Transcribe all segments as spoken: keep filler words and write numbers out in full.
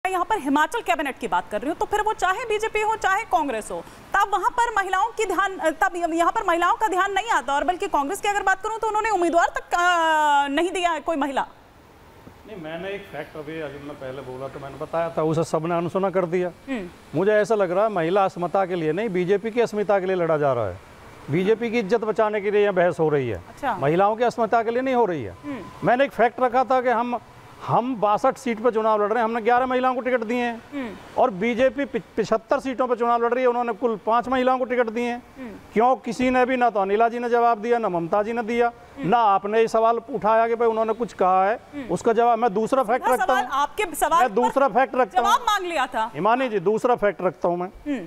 मैं यहाँ पर हिमाचल कैबिनेट की बात कर रही हूँ, तो फिर वो चाहे बीजेपी हो चाहे कांग्रेस हो, तब वहां पर महिलाओं की ध्यान तब यहाँ पर महिलाओं का ध्यान नहीं आता। और बल्कि कांग्रेस की अगर बात करूँ तो उन्होंने उम्मीदवार तक नहीं दिया है कोई महिला। नहीं, मैंने एक फैक्ट अभी अभी मैं पहले बोला तो मैंने बताया था, उसे सबने अनसुना कर दिया। मुझे ऐसा लग रहा है महिला अस्मिता के लिए नहीं, बीजेपी की अस्मिता के लिए लड़ा जा रहा है। बीजेपी की इज्जत बचाने के लिए यह बहस हो रही है। अच्छा। महिलाओं की अस्मिता के लिए नहीं हो रही है। मैंने एक फैक्ट रखा था कि हम हम बासठ सीट पर चुनाव लड़ रहे हैं, हमने ग्यारह महिलाओं को टिकट दिए हैं, और बीजेपी पिछहत्तर सीटों पर चुनाव लड़ रही है, उन्होंने कुल पांच महिलाओं को टिकट दिए हैं। क्यों? किसी ने भी, ना तो अनिला जी ने जवाब दिया, ना ममता जी ने दिया, ना आपने ये सवाल उठाया कि भाई उन्होंने कुछ कहा है उसका जवाब। मैं दूसरा फैक्ट रखता हूँ, आपके सवाल मैं दूसरा फैक्ट रखता हूँ, जवाब मांग लिया था हिमानी जी, दूसरा फैक्ट रखता हूँ मैं।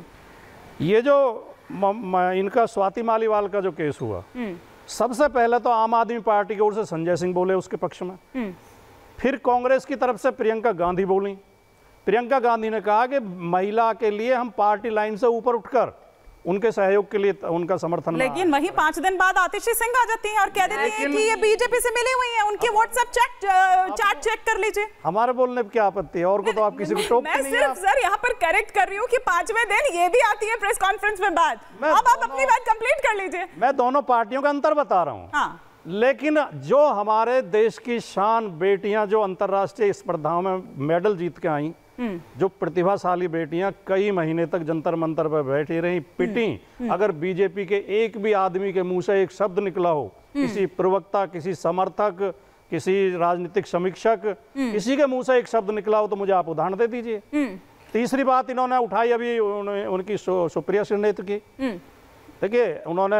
ये जो म, म, इनका स्वाति मालीवाल का जो केस हुआ, सबसे पहले तो आम आदमी पार्टी की ओर से संजय सिंह बोले उसके पक्ष में, फिर कांग्रेस की तरफ से प्रियंका गांधी बोली। प्रियंका गांधी ने कहा कि महिला के लिए हम पार्टी लाइन से ऊपर उठकर उनके सहयोग के लिए उनका समर्थन। लेकिन वहीं पांच दिन बाद आतिशी सिंह आ जाती हैं और कह देती हैं कि ये बीजेपी से मिली हुई हैं, उनके व्हाट्सएप चैट चैट चेक कर लीजिए। हमारे बोलने में क्या आपत्ति है? और को तो आप किसी को टोकते नहीं। मैं सिर्फ सर यहाँ पर करेक्ट कर रही हूँ कि पांचवें दिन ये भी आती है प्रेस कॉन्फ्रेंस में बात। अब आप अपनी बात कंप्लीट कर लीजिए। मैं दोनों पार्टियों का अंतर बता रहा हूँ। हाँ। लेकिन जो हमारे देश की शान बेटियां जो अंतर्राष्ट्रीय स्पर्धाओं में मेडल जीत के आई, जो प्रतिभाशाली बेटियां कई महीने तक जंतर मंतर पर बैठी रही, पिटी, अगर बीजेपी के एक भी आदमी के मुंह से एक शब्द निकला हो, किसी प्रवक्ता, किसी समर्थक, किसी राजनीतिक समीक्षक, किसी के मुंह से एक शब्द निकला हो, तो मुझे आप उदाहरण दे दीजिए। तीसरी बात इन्होंने उठाई अभी उनकी सुप्रिया श्रीनेत की। देखिए, उन्होंने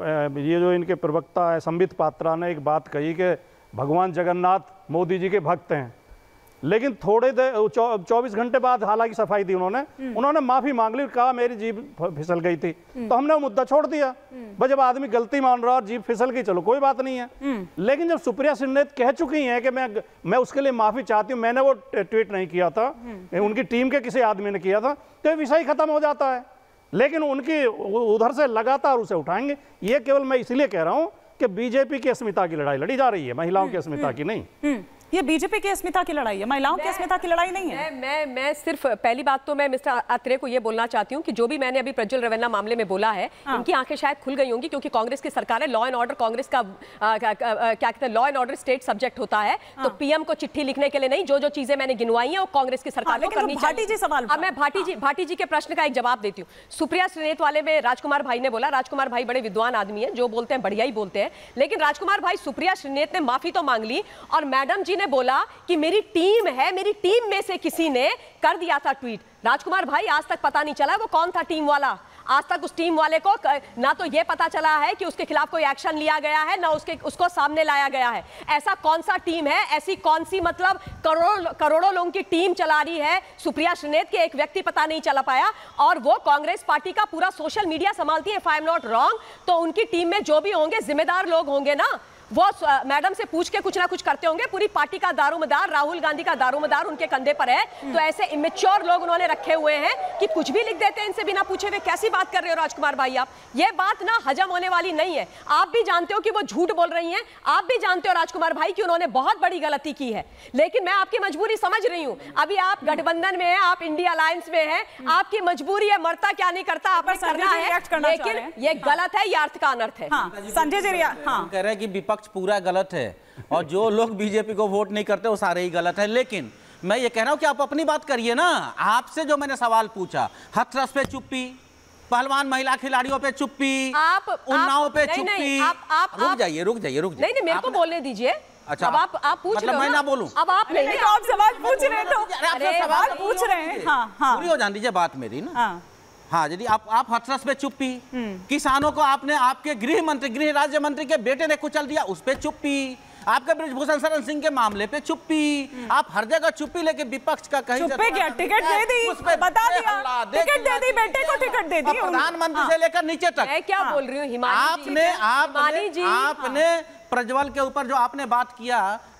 ये जो इनके प्रवक्ता है संबित पात्रा ने एक बात कही कि भगवान जगन्नाथ मोदी जी के भक्त हैं, लेकिन थोड़े देर चौबीस घंटे बाद हालांकि सफाई दी उन्होंने, उन्होंने माफी मांग ली, कहा मेरी जीभ फिसल गई थी, तो हमने वो मुद्दा छोड़ दिया। भाई जब आदमी गलती मान रहा और जीभ फिसल गई, चलो कोई बात नहीं है। लेकिन जब सुप्रिया श्रीनेत कह चुकी हैं कि मैं मैं उसके लिए माफी चाहती हूँ, मैंने वो ट्वीट नहीं किया था, उनकी टीम के किसी आदमी ने किया था, तो ये विषय खत्म हो जाता है। लेकिन उनकी उधर से लगातार उसे उठाएंगे। ये केवल मैं इसलिए कह रहा हूं कि बीजेपी की अस्मिता की लड़ाई लड़ी जा रही है, महिलाओं की अस्मिता की नहीं। ये बीजेपी की अस्मिता की लड़ाई है, महिलाओं की अस्मिता की लड़ाई नहीं है। मैं मैं मैं सिर्फ पहली बात तो मैं मिस्टर अत्रे को ये बोलना चाहती हूँ कि जो भी मैंने अभी प्रज्वल रवन्ना मामले में बोला है, हाँ। इनकी आंखें शायद खुल गई होंगी, क्योंकि कांग्रेस की सरकार है, लॉ एंड ऑर्डर कांग्रेस का आ, क्या कहते हैं, law and order state subject होता है। हाँ। तो पीएम को चिट्ठी लिखने के लिए नहीं, जो जो चीजें मैंने गिनवाई है वो कांग्रेस की सरकार को करनी चाहिए। भाटी जी सवाल, अब मैं भाटी जी भाटी जी के प्रश्न का एक जवाब देती हूँ। सुप्रिया श्रीनेत वाले में राजकुमार भाई ने बोला, राजकुमार भाई बड़े विद्वान आदमी है, जो बोलते हैं बढ़िया ही बोलते हैं, लेकिन राजकुमार भाई सुप्रिया श्रीनेत ने माफी तो मांग ली, और मैडम जी ने बोला कि मेरी टीम है, मेरी टीम में से किसी ने कर दिया था ट्वीट। राजकुमार भाई आज तक पता नहीं चला वो कौन था टीम वाला, आज तक उस टीम वाले को ना तो ये पता चला है कि उसके खिलाफ कोई एक्शन लिया गया है, ना उसके उसको सामने लाया गया है। ऐसा कौन सा टीम है, ऐसी कौन सी मतलब करोड़ करोड़ों लोगों की टीम चला रही है सुप्रिया श्रीनेत के, एक व्यक्ति पता नहीं चला पाया, और वो कांग्रेस पार्टी का पूरा सोशल मीडिया संभालती है। If I am not wrong, तो उनकी टीम में जो भी होंगे जिम्मेदार लोग होंगे ना, वो मैडम से पूछ के कुछ ना कुछ करते होंगे। पूरी पार्टी का दारोमदार, राहुल गांधी का दारोमदार उनके कंधे पर है। तो ऐसे इमेच्योर लोग उन्होंने रखे हुए हैं कि कुछ भी लिख देते हैं इनसे बिना पूछे हुए। कैसी बात कर रहे हो राजकुमार भाई आप? ये बात ना हजम होने वाली नहीं है। आप भी जानते हो कि वो झूठ बोल रही हैं, आप भी जानते हो राजकुमार भाई कि उन्होंने बहुत बड़ी गलती की है, लेकिन मैं आपकी मजबूरी समझ रही हूँ। अभी आप गठबंधन में हैं, आप इंडिया अलायंस में हैं, आपकी मजबूरी है, मरता क्या नहीं करता आप करना है, लेकिन ये गलत है, ये अर्थ का अनर्थ है। संजय जी कह रहे हैं कि विपक्ष पूरा गलत है और जो लोग बीजेपी को वोट नहीं करते वो सारे ही गलत है। लेकिन मैं ये कह रहा हूं कि आप अपनी बात करिए ना। आपसे जो मैंने सवाल पूछा, हथरस पे चुप्पी, पहलवान महिला खिलाड़ियों पे चुप्पी, आप उन्नाव पे नहीं, चुप्पी। नहीं, आप, आप, रुक जाइए रुक जाइए रुक जाइए नहीं नहीं मेरे को बोलने दीजिए। अच्छा, अब आप आप पूछ मतलब रहे हो मैं ना बोलूं? अब आप नहीं, नहीं, आप सवाल पूछ रहे हो, अरे सवाल पूछ रहे हैं। हाँ, हाँ। पूरी हो जान दीजिए बात मेरी ना। हाँ, यदि आप आप हथरस पे चुप्पी, किसानों को आपने आपके गृह मंत्री गृह राज्य मंत्री के बेटे ने कुचल दिया, उस पे चुप्पी, आपके ब्रिजभूषण शरण सिंह के मामले पे चुप्पी, आप हर जगह चुप्पी लेके विपक्ष का कहीं चुप्पी क्या, टिकट दे दी, बता दिया, टिकट दे दी, बेटे को टिकट दे दी, प्रधानमंत्री से लेकर नीचे तक। मैं क्या बोल रही हूँ हिमानी आपने आपने आपने प्रज्वल के ऊपर जो आपने बात किया,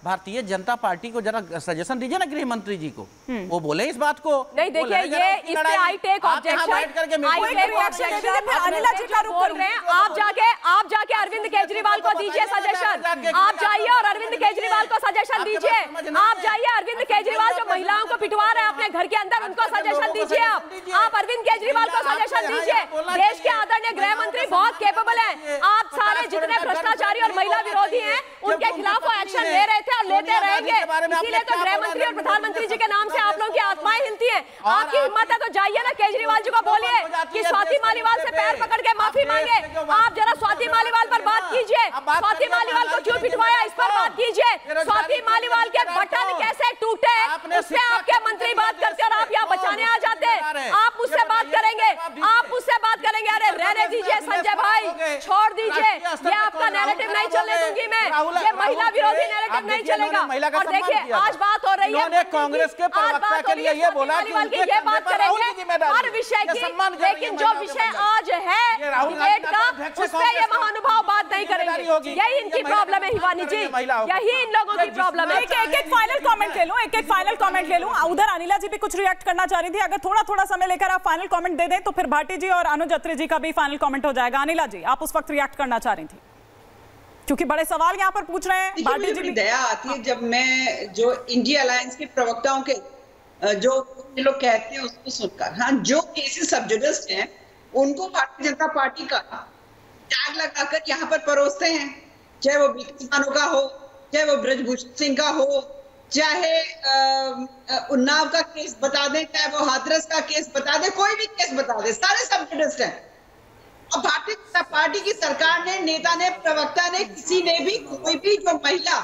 भारतीय जनता पार्टी को जरा सजेशन दीजिए ना गृह मंत्री जी को, वो बोले इस बात को। नहीं देखिए ये इसमें I take objection, I take objection Anila ji का बोल रहे हैं। आप जाके आप जाके अरविंद केजरीवाल को दीजिए सजेशन, आप जाइए और अरविंद केजरीवाल को सजेशन दीजिए। आप जाइए अरविंद केजरीवाल जो महिलाओं को पिटवा रहे हैं अपने घर के अंदर, उनको सजेशन दीजिए। आप आप अरविंद केजरीवाल को सजेशन दीजिए। देश के आदरणीय गृह मंत्री बहुत केपेबल हैं। आप सारे जितने भ्रष्टाचारी और महिला विरोधी हैं उनके खिलाफ वो एक्शन ले रहे थे और लेते रहेंगे। इसीलिए तो गृह मंत्री और प्रधानमंत्री जी के नाम से आप लोगों की आत्माएं हिलती हैं। आपकी हिम्मत है तो जाइए ना केजरीवाल जी को बोलिए कि स्वाति मालीवाल से पैर पकड़ के माफी मांगे। आप जरा स्वाति मालीवाल पर बात कीजिए, स्वाति मालीवाल को क्यों पिटवाया इस पर बात कीजिए। स्वाति मालीवाल के बटन कैसे टूटे उससे आपके मंत्री बात करते और आप यहाँ बचाने आ जाते। आप मुझसे बात करेंगे, आप मुझसे बात करेंगे। अरे रहने दीजिए संजय भाई, छोड़ दीजिए, ये आपका नैरेटिव नहीं चलने दूंगी मैं, ये महिला विरोधी नैरेटिव नहीं चलेगा। और देखिए आज बात हो रही है कांग्रेस के प्रवक्ता के लिए ये बोला कि ये बात करेंगे हर विषय की, लेकिन जो विषय आज है डिबेट का उस पे ये महानुभाव बात नहीं करेंगे। यही इनकी प्रॉब्लम है हिवानी जी, यही इन लोगों की प्रॉब्लम है। एक एक फाइनल कमेंट ले लूं, एक एक फाइनल कमेंट ले लूं। उधर अनिला जी भी कुछ रिएक्ट करना चाह रही थी, अगर थोड़ा थोड़ा समय लेकर आप फाइनल कमेंट दे दें तो फिर भाटी जी और अनुज अत्री जी का भी फाइनल कमेंट हो जाएगा। अनिला जी आप उस वक्त रिएक्ट करना चाह रही थी क्योंकि बड़े सवाल यहाँ पर पूछ रहे हैं। भाटी जी भी दया आती है जब मैं जो इंडिया अलायंस के प्रवक्ताओं के जो लोग कहते हैं उसको सुनकर। हाँ, जो केसेस सब जुडिस हैं उनको भारतीय जनता पार्टी का टैग लगाकर यहाँ पर परोसते हैं, चाहे वो बिल्किस बानो का हो, चाहे वो ब्रजभूषण सिंह का हो, चाहे उन्नाव का केस बता दें, चाहे वो हाथरस का केस बता दें, कोई भी केस बता दें, सारे सब जुडिस हैं। और भारतीय जनता पार्टी की सरकार ने, नेता ने, प्रवक्ता ने, किसी ने भी कोई भी जो महिला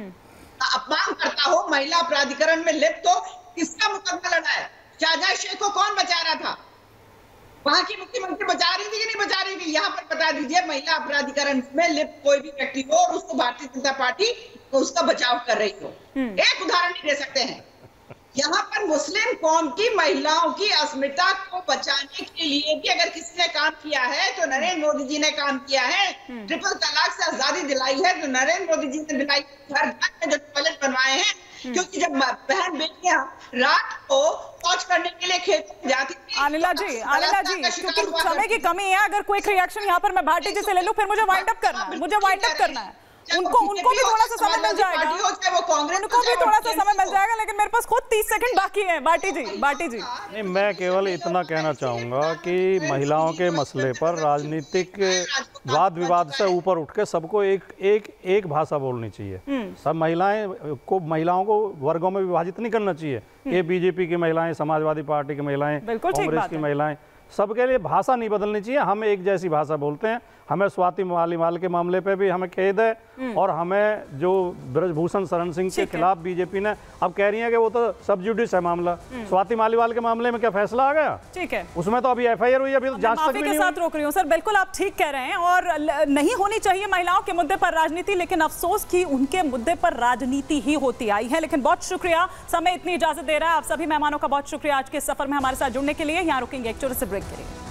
अपमान करता हो, महिला प्राधिकरण में लिप्त हो, किसका मुकदमा लड़ा है? शाहजहां शेख को कौन बचा रहा था? वहां की मुख्यमंत्री बचा रही थी कि नहीं बचा रही थी? यहाँ पर बता दीजिए महिला अपराधिकरण में लिप्त कोई भी व्यक्ति हो और उसको भारतीय जनता पार्टी उसका बचाव कर रही हो। एक उदाहरण नहीं दे सकते हैं। यहाँ पर मुस्लिम कौम की महिलाओं की अस्मिता को बचाने के लिए भी अगर किसी ने काम किया है तो नरेंद्र मोदी जी ने काम किया है। ट्रिपल तलाक से आजादी दिलाई है तो नरेंद्र मोदी जी ने दिलाई। घर घर में जो टॉयलेट बनवाए हैं, क्योंकि जब बहन बेटियां रात को शौच करने के लिए खेत में जाती थी। अनिला जी, अनिला जी क्योंकि समय की कमी है, अगर क्विक रिएक्शन यहाँ पर मैं भाटी जी से ले लूं फिर मुझे वाइंड अप करना है, मुझे वाइंड अप करना है। उनको उनको भी थोड़ा सा समय मिल जाएगा, उनको भी थोड़ा सा समय मिल जाएगा, लेकिन मेरे पास खुद तीस सेकंड बाकी है। भाटी जी, भाटी जी नहीं, मैं केवल इतना कहना चाहूंगा कि महिलाओं के मसले पर राजनीतिक वाद विवाद से ऊपर उठ के सबको एक एक एक भाषा बोलनी चाहिए। सब महिलाएं को महिलाओं को वर्गों में विभाजित नहीं करना चाहिए। ये बीजेपी की महिलाएं, समाजवादी पार्टी की महिलाएं, कांग्रेस की महिलाएं, सबके लिए भाषा नहीं बदलनी चाहिए। हम एक जैसी भाषा बोलते हैं। हमें स्वाति मालीवाल के मामले पे भी हमें खेद है और हमें जो ब्रजभूषण शरण सिंह के खिलाफ बीजेपी ने अब कह रही है कि वो तो सब जुडिस है मामला। स्वाति मालीवाल के मामले में क्या फैसला आ गया? ठीक है, उसमें तो अभी एफ आई आर हुई, अभी तो जांच तक भी नहीं हुई। के साथ रोक रही हूँ सर, बिल्कुल आप ठीक कह रहे हैं और नहीं होनी चाहिए महिलाओं के मुद्दे पर राजनीति, लेकिन अफसोस की उनके मुद्दे पर राजनीति ही होती आई है। लेकिन बहुत शुक्रिया, समय इतनी इजाजत दे रहा है। आप सभी मेहमानों का बहुत शुक्रिया आज के सफर में हमारे साथ जुड़ने के लिए। यहाँ रुकेंगे एक छोटे से ब्रेक के लिए।